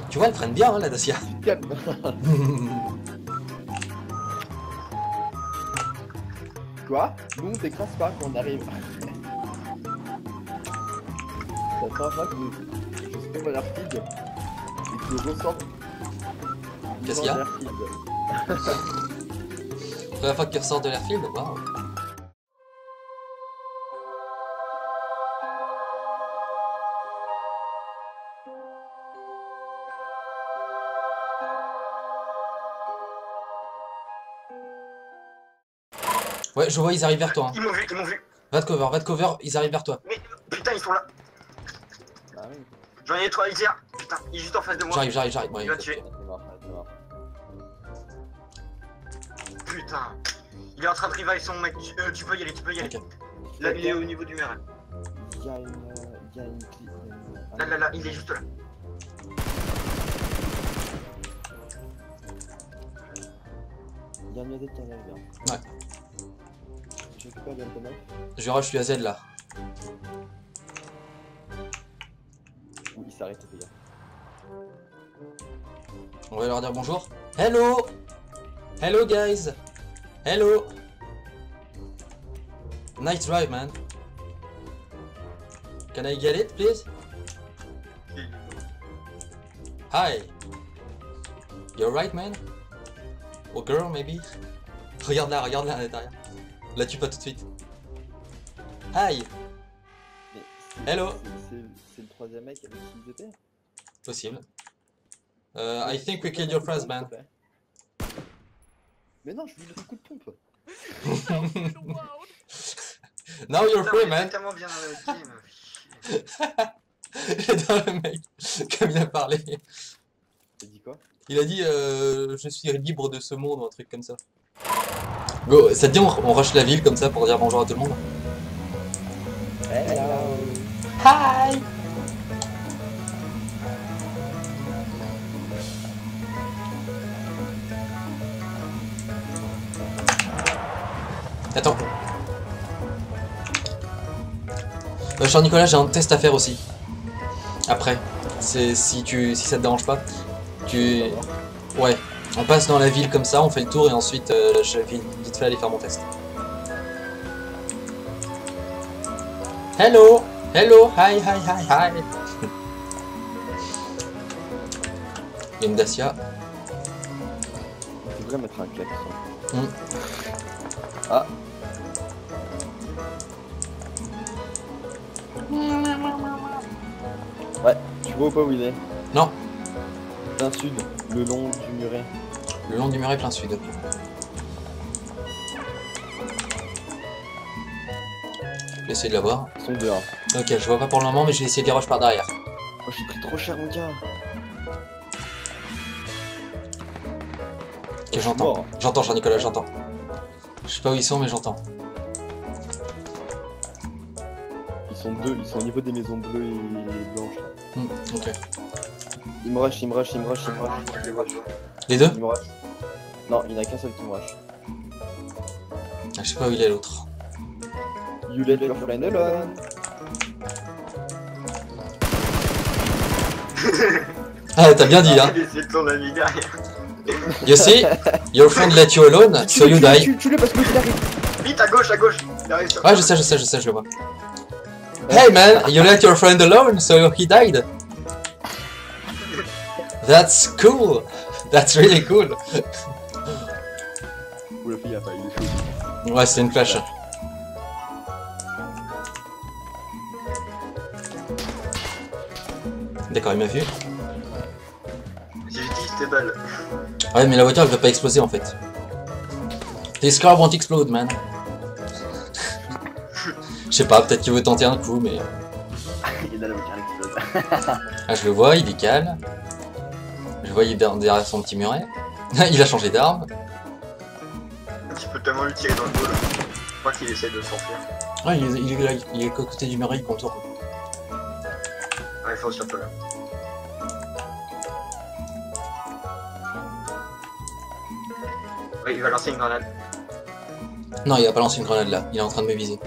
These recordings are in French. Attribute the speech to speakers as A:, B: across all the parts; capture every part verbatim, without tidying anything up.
A: Tu vois, elle traîne bien, hein, la Dacia.
B: Calme. Quoi? Nous on t'écrase pas quand on arrive. C'est la première fois que je suis dans l'artide et que je ressors.
A: Qu'est-ce qu'il y a? Première fois que tu ressors de l'airfield, waouh. Ouais, je vois, ils arrivent vers toi. Hein.
C: Ils m'ont vu, ils m'ont vu.
A: Va de cover, va de cover, ils arrivent vers toi.
C: Mais putain, ils sont là.
B: Bah oui.
C: J'en ai trois, ils tirent. Putain, il est juste en face de moi.
A: J'arrive, j'arrive, j'arrive. Ouais,
C: Il va
A: ok.
C: tuer.
B: C'est mort, c'est mort.
C: Putain. Il est en train de revive son mec. Tu, euh, tu peux y aller, tu peux y aller.
A: Ok.
C: Là, il est au niveau du mur.
B: Il y a une. euh, Il y a une. cli- une-
C: Là, là, là, il est juste là.
B: Il y a une Z qui arrive.
A: Ouais.
B: Je récupère le Antonov.
A: Je rush lui à Z là.
B: Ouh, il s'arrête, les gars.
A: On va leur dire bonjour. Hello! Hello guys! Hello! Nice drive, man. Can I get it, please? Hi! You're right, man? Or girl, maybe? Regarde là, regarde là à l'intérieur. Là, tu pas tout de suite. Hi!
B: Mais c'est-
A: Hello!
B: c'est- C'est c'est le troisième mec avec qui ils étaient?
A: Possible. Uh, I think we killed your friends, man.
B: Mais non, je lui ai mis un coup de pompe.
A: Now you're
C: Putain,
A: free,
C: on est
A: man.
C: tellement bien dans le team.
A: J'adore le mec, comme il a parlé.
B: T'as dit quoi?
A: Il a dit euh, je suis libre de ce monde ou un truc comme ça. Go, ça te dit on, on rush la ville comme ça pour dire bonjour à tout le monde?
B: Hello.
A: Hi! Attends. Euh, cher Nicolas, j'ai un test à faire aussi. Après, c'est si tu si ça te dérange pas, tu ouais, on passe dans la ville comme ça, on fait le tour et ensuite euh, je vais vite fait aller faire mon test. Hello, hello, hi, hi, hi, hi. Il y a une Dacia.
B: Tu devrais mettre un klaxon.
A: Mm.
B: Ah. Ouais, tu vois ou pas où il est?
A: Non,
B: Plein sud, le long du muret.
A: le long du muret plein sud. Ok. Je vais essayer de la voir.
B: Ils sont dehors.
A: Ok, je vois pas pour le moment, mais je vais essayer de les rush par derrière.
B: Oh, j'ai pris trop cher, mon gars.
A: Ok, j'entends.
B: Mort.
A: J'entends, Jean-Nicolas, j'entends. Je sais pas où ils sont, mais j'entends.
B: Ils sont deux, ils sont au niveau des maisons bleues et blanches. Là.
A: Hmm, ok.
B: Ils me rush, ils me rush, ils me rush, ils me rush. Ils me rush.
A: Les deux?
B: Ils me rush. Non, il n'y en a qu'un seul qui me rush.
A: Ah, je sais pas où il est l'autre.
B: You let your friend alone.
A: Ah, t'as bien dit, hein.
C: C'est ton ami derrière.
A: You see, your friend let you alone, so you die.
B: Tu, tu le parce que je arrive.
C: Vite à gauche, à gauche. Il arrive sur
A: Ouais, je sais, je sais, je sais, je le vois. Hey man, you let your friend alone, so he died. That's cool. That's really cool.
B: Ou la fille a pas eu des choses.
A: Ouais, c'est une flash. D'accord, il m'a vu.
C: J'ai utilisé tes balles.
A: Ouais, mais la voiture elle va pas exploser en fait. This car won't explode, man. Je sais pas, peut-être qu'il veut tenter un coup, mais.
B: Il a la voiture explose.
A: Ah, je le vois, il décale. Je vois, il est derrière son petit muret. Il a changé d'arme.
C: Tu peux tellement lui tirer dans le dos là. Je crois qu'il essaie de s'enfuir.
A: Ouais, il est, il est là, il est à côté du muret, il contourne.
C: Ouais, il faut surtout là. Ouais, il va lancer une grenade.
A: Non, il a pas lancé une grenade là, il est en train de me viser.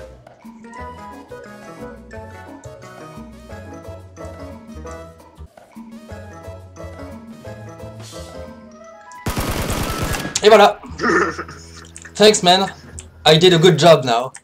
A: Et voilà. Thanks man. I did a good job now.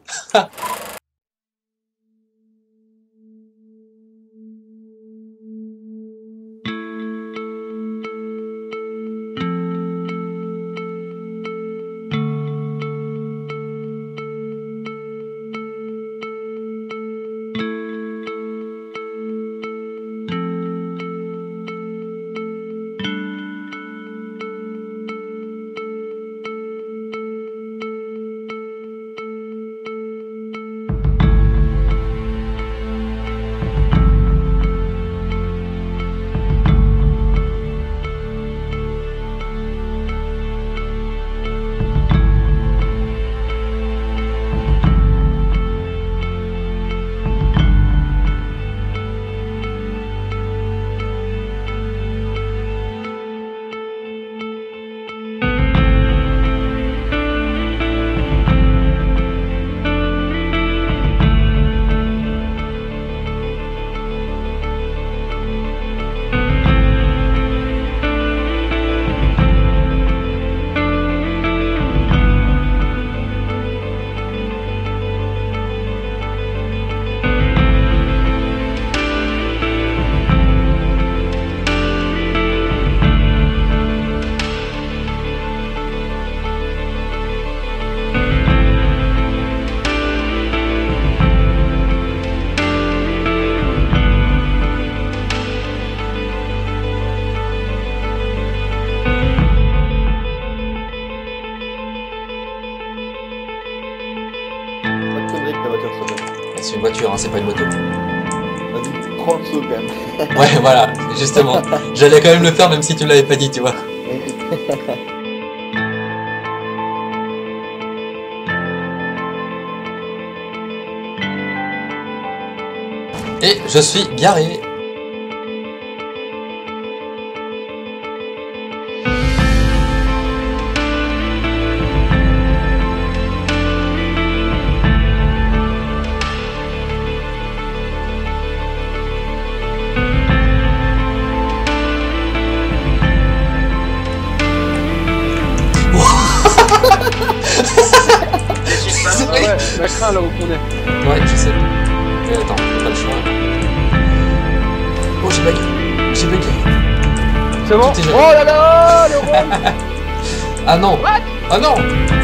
A: C'est une voiture, hein, c'est pas une moto.
B: Vas-y, prends le saut quand même.
A: Ouais, voilà, justement. J'allais quand même le faire même si tu l'avais pas dit, tu vois. Et je suis garé.
B: Ah ouais, la crainte là où on est.
A: Ouais, je sais. Mais attends, pas le choix. Oh, j'ai bugué. J'ai bugué.
B: C'est bon?
A: Tout est
B: Oh là là, le rôle.
A: Ah non.
B: What?
A: Ah non.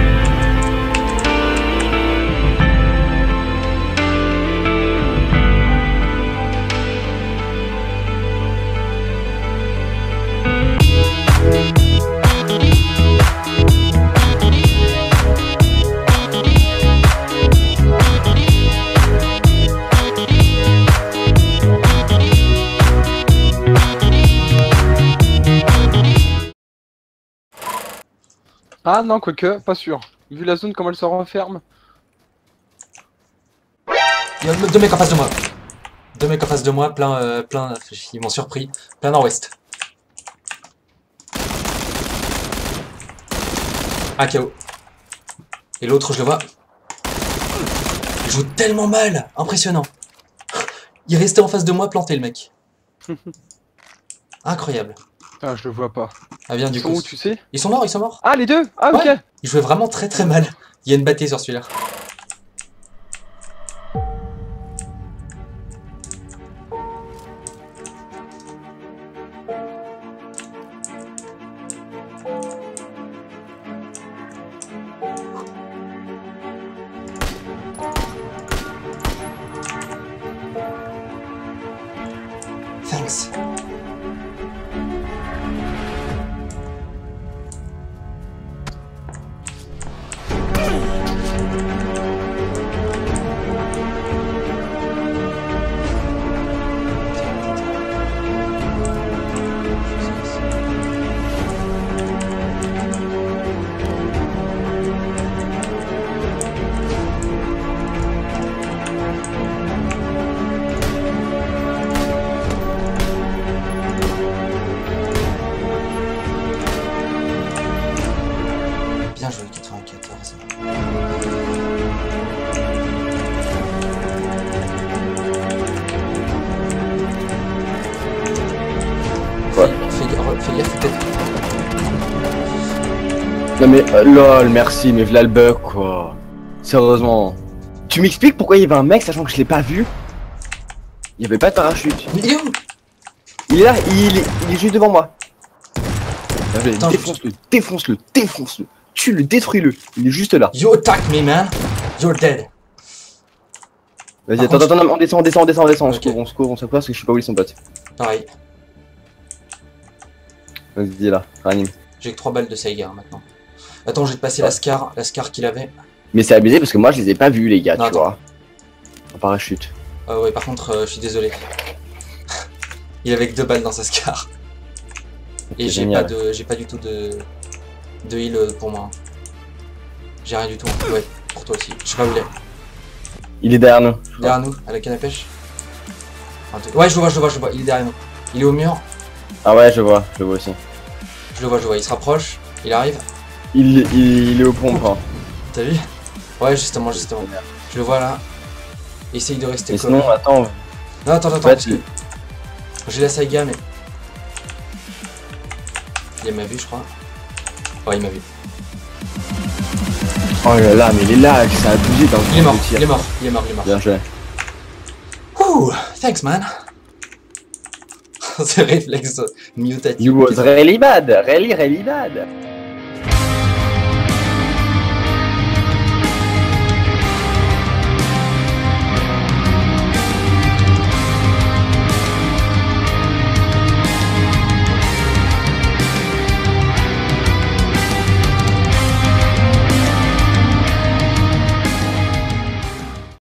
B: Ah non, quoique, pas sûr. Vu la zone, comment elle se referme.
A: Il y a deux mecs en face de moi. Deux mecs en face de moi, plein, euh, plein, ils m'ont surpris. Plein nord-ouest. Un K O. Et l'autre, je le vois. Il joue tellement mal. Impressionnant. Il restait en face de moi, planté le mec. Incroyable.
B: Ah, je le vois pas.
A: Ah bien,
B: Ils
A: du
B: sont
A: coup.
B: où, tu sais?
A: Ils sont morts, ils sont morts.
B: Ah, les deux? Ah, ok.
A: Ouais. Il jouait vraiment très très mal. Il y a une bâtée sur celui-là. Thanks.
B: Non mais euh, lol, merci, mais v'là le bug quoi. Sérieusement. Tu m'expliques pourquoi il y avait un mec sachant que je l'ai pas vu? Il y avait pas de parachute.
A: Mais il est où?
B: Il est là, il est, il est juste devant moi. Allez,
A: Attends,
B: défonce-le, défonce-le, défonce-le. Tue-le, détruis-le. Il est juste là.
A: You attack me, man. You're dead.
B: Vas-y,
A: Par
B: attends,
A: contre,
B: attends, on descend, on descend, on descend, on descend. On
A: Ok.
B: se court, on se court, on se court parce que je sais pas où ils sont potes.
A: Pareil.
B: Vas-y, là, ranime.
A: J'ai que trois balles de Saiga hein, maintenant. Attends, je vais te passer la Scar, la Scar qu'il avait.
B: Mais c'est abusé parce que moi je les ai pas vus, les gars,
A: Non,
B: tu
A: attends.
B: vois. En parachute.
A: Ah ouais, par contre, euh, je suis désolé. Il avait que deux balles dans sa Scar. Et j'ai pas
B: génial.
A: de, j'ai pas du tout de, de heal euh, pour moi. J'ai rien du tout. hein. Ouais, pour toi aussi. Je sais pas où il est.
B: Il est derrière nous.
A: Derrière nous, à la canne à pêche. Un, deux- Ouais, je le vois, je le vois, je le vois. Il est derrière nous. Il est au mur.
B: Ah ouais, je vois, je le vois aussi.
A: Je le vois, je le vois. Il se rapproche. Il arrive.
B: Il, il, il est au pompe. Hein.
A: T'as vu? Ouais, justement, justement. Je le vois là. Essaye de rester
B: Mais
A: collé.
B: sinon, attends.
A: Non, attends, attends,
B: Ouais,
A: parce
B: tu-
A: que j'ai la Saiga, mais il m'a vu, je crois. Ouais, il m'a vu.
B: Oh là là, mais il est là, ça a abusé dans le
A: Il est mort,
B: de tir.
A: il est mort, il est mort, il est mort.
B: Bien joué.
A: Ouh, thanks man. C'est réflexe mutatif.
B: You was really bad, really really bad.